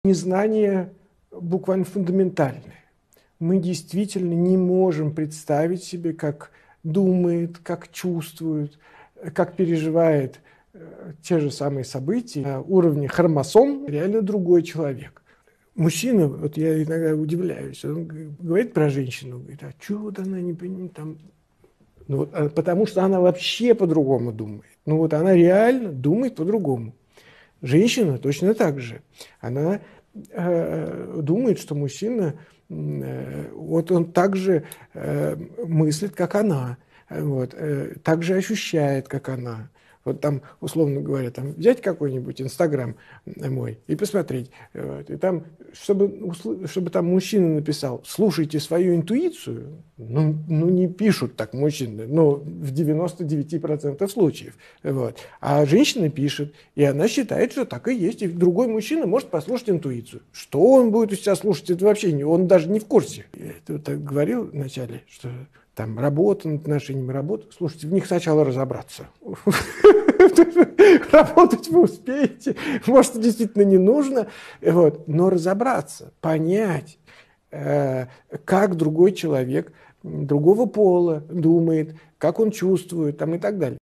Незнание буквально фундаментальное. Мы действительно не можем представить себе, как думает, как чувствует, как переживает те же самые события на уровне хромосом реально другой человек. Мужчина, вот я иногда удивляюсь, он говорит про женщину, говорит, а чего вот она не понимает там. Ну, вот, потому что она вообще по-другому думает. Ну вот она реально думает по-другому. Женщина точно так же. Она думает, что мужчина, вот он также мыслит, как она, вот, так же ощущает, как она. Вот там, условно говоря, там взять какой-нибудь Инстаграм мой и посмотреть. Вот, и там, чтобы там мужчина написал, слушайте свою интуицию, ну не пишут так мужчины, но в 99% случаев. Вот. А женщина пишет, и она считает, что так и есть. И другой мужчина может послушать интуицию. Что он будет у себя слушать, это вообще не, он даже не в курсе. Я это вот так говорил вначале, что там работа, над отношениями работа. Слушайте, в них сначала разобраться. Работать вы успеете, может, действительно не нужно, вот, но разобраться, понять, как другой человек другого пола думает, как он чувствует там, и так далее.